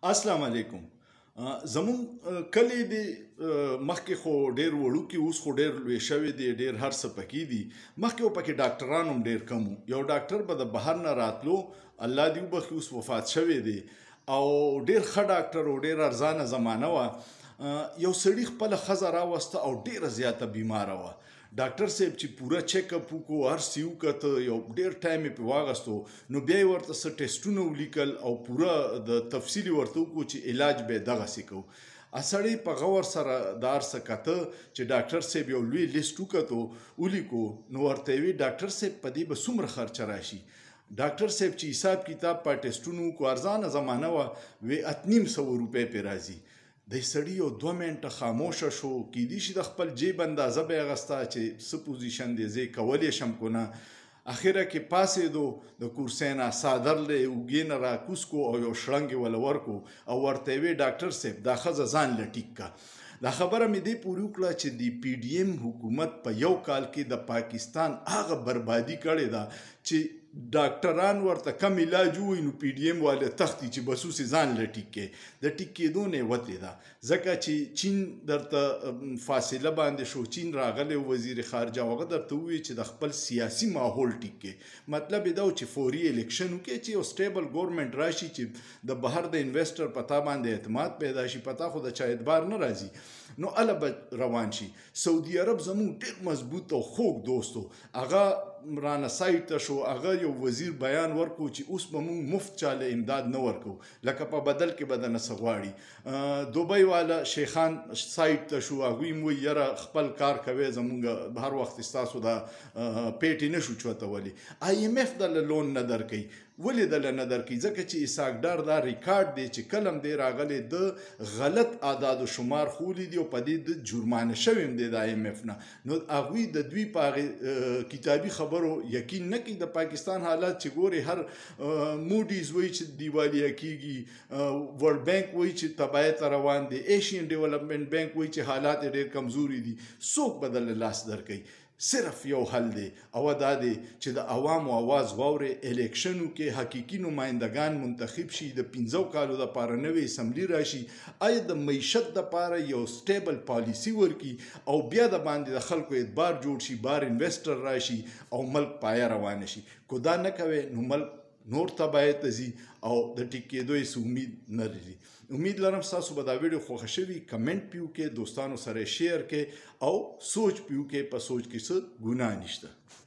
السلام علیکم. زمون کلی دی مخکې خو ډیر وړوکی اوس خو ډیر لوی شوی دی ډیر هر څه پکې دي مخکې پکې ډاکټران هم ډیر کم یو ډاکټر به د بهر نه راتلو الله دې وبخي اوس وفات شوی دی او ډیر ښه ډاکټر او ډیر ارزانه زمانه وه یو سړي خپله ښځه راوسته او ډیره زیاته بیماره وه ډاکټر صاحب چې پوره چیک اپ وکړو هر څه یې وکته یو ډېر ټایم یې پرې واغستو نو بیا یې ورته څه ټیسټونه ولیکل او پوره د تفصیل یې ورته وکړو چې علاج به یې دغسې کوو سړی په غور سره د هر څه کته چې ډاکټر صاحب یو لوی لیست وکتو ولیکو نو ورته یې وی ډاکټر صاحب په دې به څومره خرچه راشي ډاکټر صاحب چې حساب کتاب په ټیسټونو وکړو ارزانه زمانه وه وی 800 روپۍ پرې راځي د سړي یو 2 منټه خاموشه شو کیدای شي د خپل جیب اندازه به یې اخسته چې څه پوزیشن دی زه یې کولی شم که نه اخره کې پاسېدو د کورسۍ نه څادر له یې اوږې نه راکوز کړو او یو شړنګ یې وله ورکړو او ورته یې وی ډاکټر صاحب دا ښځه ځان له ټیک کړه دا خبره مې دې پورې وکړه چې د پی ډي ایم حکومت په یو کال کې د پاکستان هغه بربادي کړې ده چې ډاکټران ورته کم علاج ووایي نو پی ډي ایم والا تښتي چې بس اوس یې ځان له ټیک کړي د ټیک کېدو نه یې وتې ده ځکه چې چین درته فاصله باندې شو چین راغلی وزیر خارجه هغه درته ووایي چې د خپل سیاسي ماحول ټیک کړي مطلب یې دا و چې فوري الیکشن وکړي چې یو سټیبل ګورنمنټ راشي چې د بهر د انویسټر په تا باندې اعتماد پیدا شي په تا خو د چا اعتبار نه راځي نو هله به روان شي سعودي عرب زموږ ډېر مضبوط او خوږ دوست و هغه رانه سایټ ته شو هغه یو وزیر بیان ورکو چې اوس به موږ مفت چاله امداد نه ورکو لکه په بدل کې به دنه څه غواړي دوبۍ والا شیخان سایټ ته شو هغوی م وایي یاره خپل کار کوئ زمونږ هر وخت ستاسو دا پیټې نه شو چوتولی آی ایم ایف دله لون نه درکوي ولې دله نه درکوي ځکه چې اسحاق دا ریکارډ دی چې کله هم دی راغلی د غلط اعداد و شمار خولی دی او په دې د جرمانه شوی هم دی د آی ایم ایف نه نو هغوی د دوی په هغې کتابي خبرو یقین نه کوي د پاکستان حالات چې ګوري هر موډیز وایي چې دیوالیه کیږي ورلډ بانک وایي چې تباهۍ ته روان دی ایشین ډیولپمنټ بانک وایي چې حالات ډېر کمزوري دي څوک به دله لاس درکوي صرف یو حل دی او دا دی چې د عوامو اواز واورې الیکشنو کې حقیقي نمایندگان منتخب شي د 15 کالو دپاره نوې اسمبلي راشي آیا د معیشت دپاره یو سټیبل پالیسي ورکي او بیا د باندې د خلکو اعتبار جوړ شي بار انویسټر راشي او ملک پایه روانه شي که دا نه کوي نو ملک نور تباهۍ ته ځي او د ټیک کېدو هېڅ امید نه لري امید لرم ستاسو به دا ویډیو خوښه شوي کمنټ پې وکړئ دوستانو سره یې شیر کړئ او سوچ پې وکړئ په سوچ کې څه ګناه نشته